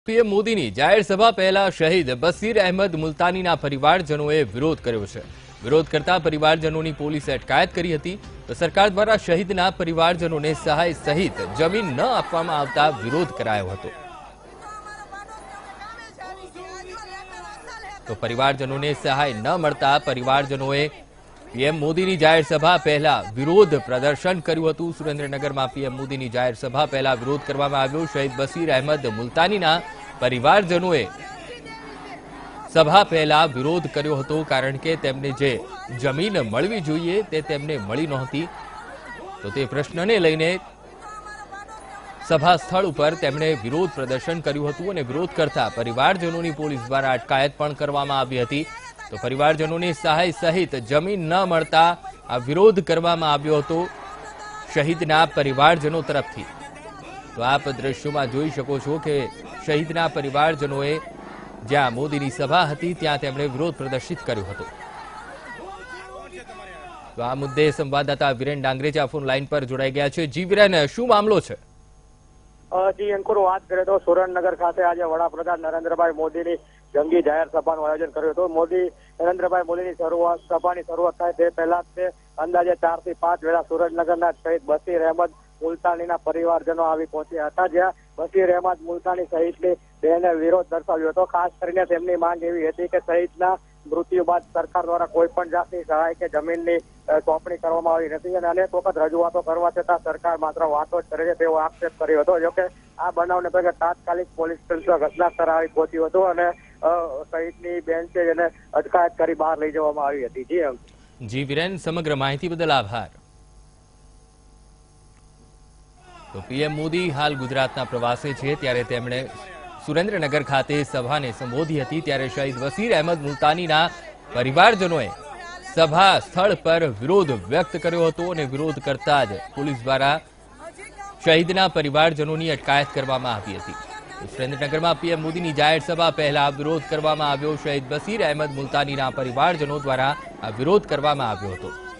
PM મોદીની જાહેર સભા પહેલા શહીદ બસીર અહેમદ મુલતાનીના પરિવારજનોએ વિરોધ કર્યો છે। વિરોધ કરતા પરિવારજનોની પોલીસે અટકાયત કરી હતી તો સરકાર દ્વારા શહીદના પરિવારજનોને સહાય સહિત જમીન ન આપવામાં આવતા વિરોધ કરાયો હતો। તો પરિવારજનોને સહાય ન મળતા પરિવારજનોએ પીએમ મોદીની જાહેર સભા પહેલા વિરોધ પ્રદર્શન કર્યું હતું। સુરેન્દ્રનગરમાં પીએમ મોદીની જાહેર સભા પહેલા વિરોધ કરવામાં આવ્યો। શહીદ બસીર અહેમદ મુલતાનીના પરિવારજનોએ સભા પહેલા વિરોધ કર્યો હતો કારણ કે તેમને જે જમીન મળવી જોઈએ તે તેમને મળી નહોતી। તો તે પ્રશ્નને લઈને સભા સ્થળ ઉપર તેમણે વિરોધ પ્રદર્શન કર્યું હતું અને વિરોધ કરતા પરિવારજનોની પોલીસ દ્વારા અટકાયત પણ કરવામાં આવી હતી। તો પરિવારજનોને સહાય સહિત જમીન ન મળતા આ વિરોધ કરવામાં આવ્યો હતો શહીદના પરિવારજનો તરફથી। તો આપ દ્રશ્યોમાં જોઈ શકો છો કે શહીદના પરિવારજનોએ જ્યાં મોદીની સભા હતી ત્યાં તેમણે વિરોધ પ્રદર્શિત કર્યો હતો। તો આ મુદ્દે સંવાદદાતા વિરેન ડાંગરેજા ફોન લાઈન પર જોડાઈ ગયા છે। જી વિરેન, શું મામલો છે? જી અંકુર, વાત કરીએ તો સુરેન્દ્રનગર ખાતે આજે વડાપ્રધાન નરેન્દ્રભાઈ મોદીની જંગી જાહેર સભાનું આયોજન કર્યું હતું। નરેન્દ્રભાઈ મોદીની સભાની શરૂઆત થાય તે પહેલા તે અંદાજે 4 થી 5 વેળા સુરેન્દ્રનગરના શહીદ બસીર અહેમદ મુલતાનીના પરિવારજનો આવી પહોંચ્યા હતા, જ્યાં બસીર અહેમદ મુલતાની સહિતની બેને વિરોધ દર્શાવ્યો હતો। ખાસ કરીને તેમની માંગ એવી હતી કે શહીદના મૃત્યુ બાદ સરકાર દ્વારા કોઈ પણ જાતની સહાય કે જમીનની સોંપણી કરવામાં આવી નથી અને અનેક વખત રજૂઆતો કરવા છતાં સરકાર માત્ર વાતો જ કરે છે તેવો આક્ષેપ કર્યો હતો। જોકે આ બનાવને પગલે તાત્કાલિક પોલીસ તંત્ર ઘટના સ્થળે આવી પહોંચ્યું હતું અને શહીદની બેન છે જેને અટકાયત કરી બહાર લઈ જવામાં આવી હતી। જી વિરેન, સમગ્ર માહિતી બદલ આભાર। તો પીએમ મોદી હાલ ગુજરાતના પ્રવાસે છે ત્યારે તેમણે સુરેન્દ્રનગર ખાતે સભાને સંબોધી હતી ત્યારે શહીદ બસીર અહેમદ મુલતાનીના પરિવારજનોએ સભા સ્થળ પર વિરોધ વ્યક્ત કર્યો હતો અને વિરોધ કરતા જ પોલીસ દ્વારા શહીદના પરિવારજનોની અટકાયત કરવામાં આવી હતી। સુરેન્દ્રનગરમાં પીએમ મોદીની જાહેર સભા પહેલા વિરોધ કરવામાં આવ્યો। શહીદ બસીર અહેમદ મુલતાનીના પરિવારજનો દ્વારા આ વિરોધ કરવામાં આવ્યો હતો।